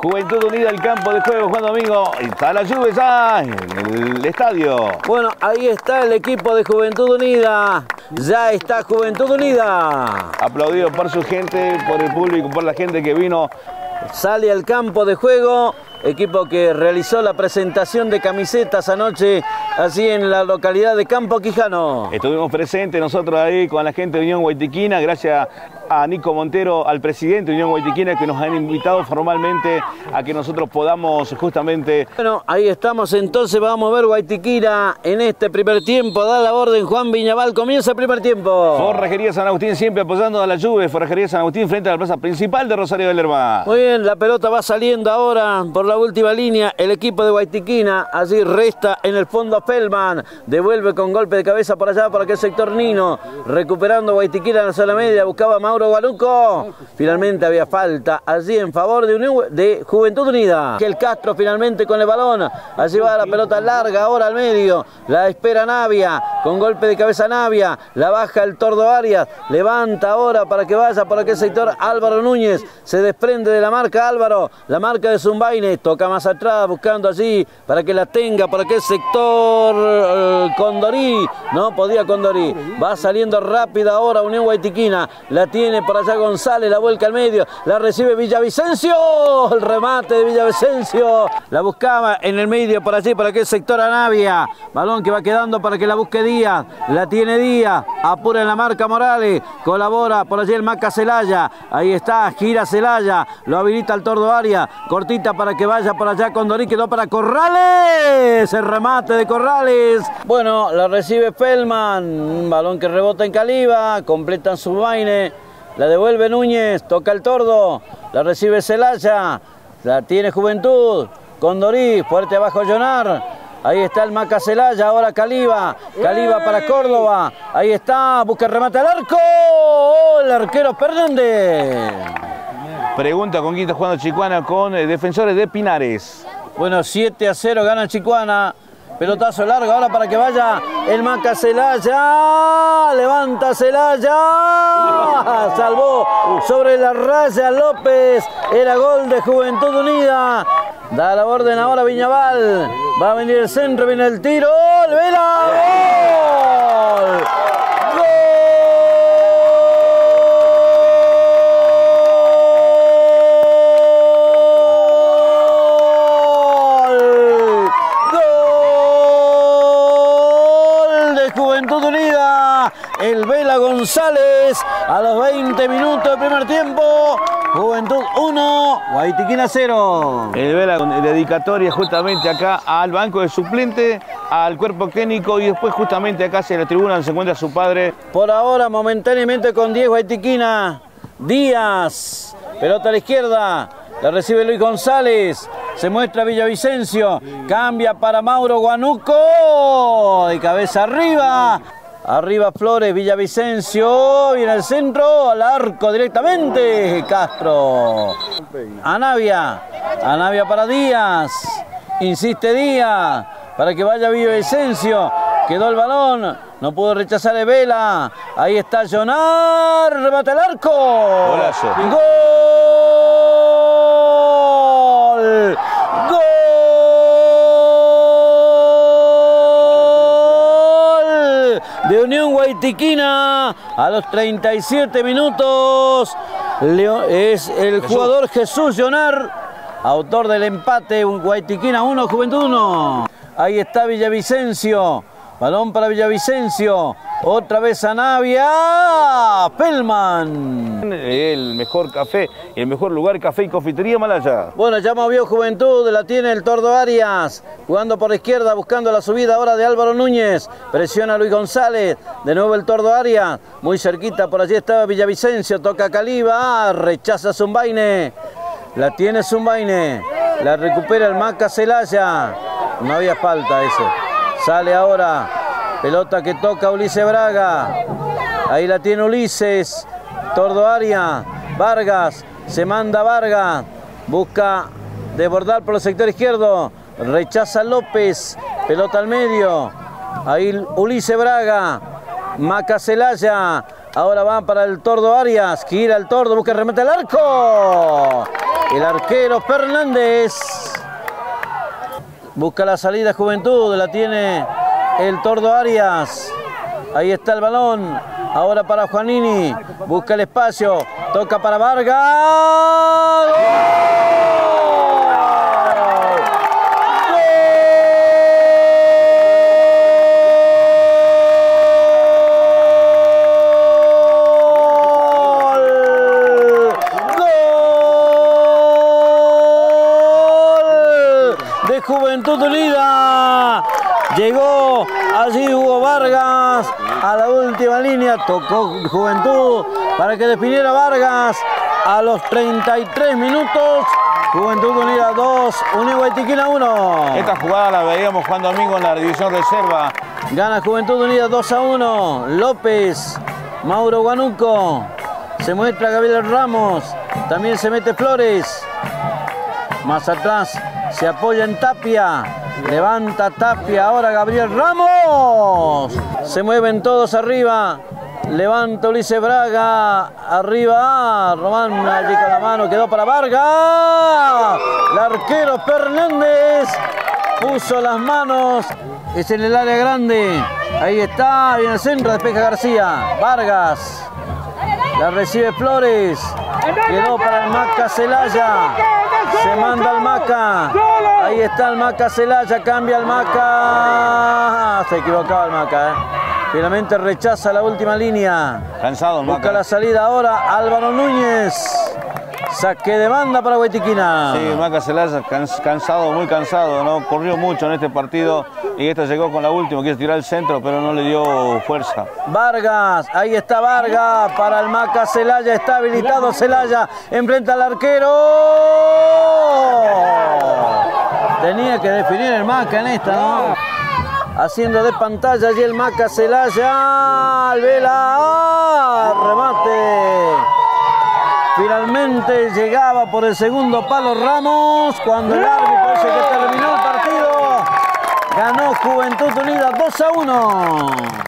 Juventud Unida al campo de juego, Juan Domingo. Está la lluvia ya en el estadio. Bueno, ahí está el equipo de Juventud Unida. Ya está Juventud Unida. Aplaudido por su gente, por el público, por la gente que vino. Sale al campo de juego. Equipo que realizó la presentación de camisetas anoche allí en la localidad de Campo Quijano. Estuvimos presentes nosotros ahí con la gente de Unión Guaytiquina, gracias a Nico Montero, al presidente de Unión Guaytiquina, que nos han invitado formalmente a que nosotros podamos justamente... Bueno, ahí estamos entonces, vamos a ver Guaytiquina en este primer tiempo. Da la orden Juan Viñabal, comienza el primer tiempo. Forrajería San Agustín siempre apoyando a la Juve. Forrajería San Agustín frente a la plaza principal de Rosario de Lerma. Muy bien, la pelota va saliendo ahora por la última línea. El equipo de Guaytiquina, allí resta en el fondo Feldman. Devuelve con golpe de cabeza por allá, por aquel sector Nino. Recuperando Guaytiquina en la zona media, buscaba Mauro Guanuco. Finalmente había falta allí en favor de Juventud Unida. El Castro finalmente con el balón. Allí va la pelota larga ahora al medio. La espera Navia. Con golpe de cabeza Navia. La baja el Tordo Arias. Levanta ahora para que vaya por aquel sector Álvaro Núñez. Se desprende de la marca Álvaro. La marca de Zumbaine. Toca más atrás buscando allí para que la tenga por aquel sector Condorí. No podía Condorí. Va saliendo rápida ahora Unión Guaytiquina. La tiene por allá González, la vuelca al medio, la recibe Villavicencio, el remate de Villavicencio, la buscaba en el medio por allí, por aquel sector a Navia, balón que va quedando para que la busque Díaz, la tiene Díaz, apura en la marca Morales, colabora por allí el Maca Celaya, ahí está, gira Celaya, lo habilita el Tordo Arias, cortita para que vaya por allá Condorí, quedó para Corrales, el remate de Corrales, bueno, la recibe Feldman, un balón que rebota en Caliba, completan su vaine. La devuelve Núñez, toca el Tordo, la recibe Celaya, la tiene Juventud, Condorí, fuerte abajo Llonar, ahí está el Maca Celaya, ahora Caliba, Caliba para Córdoba, ahí está, busca el remate al arco, el arquero Fernández. Pregunta con quién está jugando Chicuana con Defensores de Pinares. Bueno, 7-0 gana Chicuana. Pelotazo largo ahora para que vaya el Maca Celaya. Levanta Celaya. Salvó sobre la raya López. Era gol de Juventud Unida. Da la orden ahora Viñabal. Va a venir el centro, viene el tiro. ¡Vela! ¡Gol! Juventud Unida, el Vela González a los 20 minutos del primer tiempo. Juventud 1, Guaytiquina 0. El Vela con dedicatoria justamente acá al banco de suplente, al cuerpo técnico y después justamente acá hacia la tribuna donde se encuentra su padre. Por ahora momentáneamente con 10 Guaytiquina. Díaz, pelota a la izquierda, la recibe Luis González. Se muestra Villavicencio, cambia para Mauro Guanuco, de cabeza arriba, arriba Flores, Villavicencio, viene al centro, al arco directamente, Castro, Anavia para Díaz, insiste Díaz, para que vaya Villavicencio, quedó el balón, no pudo rechazar el Vela, ahí está Llonar, remate al arco, golazo. ¡Gol! ¡Gol de Unión Guaytiquina a los 37 minutos! Es el jugador Jesús Llonar, autor del empate. Guaytiquina 1, Juventud 1. Ahí está Villavicencio. Balón para Villavicencio. Otra vez a Navia. Feldman. El mejor café, el mejor lugar, café y confitería Malaya. Bueno, ya movió Juventud, la tiene el Tordo Arias. Jugando por la izquierda, buscando la subida ahora de Álvaro Núñez. Presiona a Luis González. De nuevo el Tordo Arias. Muy cerquita, por allí estaba Villavicencio. Toca Caliba. Rechaza Zumbaine. La tiene Zumbaine. La recupera el Maca Celaya. No había falta ese. Sale ahora, pelota que toca Ulises Braga, ahí la tiene Ulises, Tordo Arias, Vargas, se manda Vargas, busca desbordar por el sector izquierdo, rechaza López, pelota al medio, ahí Ulises Braga, Maca Celaya, ahora va para el Tordo Arias, gira el Tordo, busca el remate al arco, el arquero Fernández. Busca la salida Juventud, la tiene el Tordo Arias. Ahí está el balón, ahora para Juanini, busca el espacio, toca para Vargas. De Juventud Unida, llegó allí Hugo Vargas a la última línea, tocó Juventud para que definiera Vargas a los 33 minutos. Juventud Unida 2, Unión Guaytiquina 1. Esta jugada la veíamos Juan Domingo en la división reserva. Gana Juventud Unida 2-1. López, Mauro Guanuco, se muestra Gabriel Ramos, también se mete Flores. Más atrás se apoya en Tapia, levanta Tapia, ahora Gabriel Ramos. Se mueven todos arriba, levanta Ulises Braga, arriba Román allí con la mano, quedó para Vargas. El arquero Fernández puso las manos, es en el área grande, ahí está, viene el centro, despeja García. Vargas, la recibe Flores, quedó para el Maca Celaya. Se manda al Maca. Ahí está el Maca Celaya. Cambia el Maca. Se equivocaba el Maca. Finalmente rechaza la última línea. Cansado el Maca. Busca la salida ahora Álvaro Núñez. Saque de banda para Guaytiquina. Sí, Maca Celaya cansado, muy cansado, ¿no? Corrió mucho en este partido y esta llegó con la última, quiso tirar el centro, pero no le dio fuerza. Vargas, ahí está Vargas para el Maca Celaya, está habilitado Celaya, enfrenta al arquero. Tenía que definir el Maca en esta, ¿no? Haciendo de pantalla allí el Maca Celaya, Alvela, remate. Finalmente llegaba por el segundo palo Ramos cuando el árbitro dice que terminó el partido. Ganó Juventud Unida 2-1.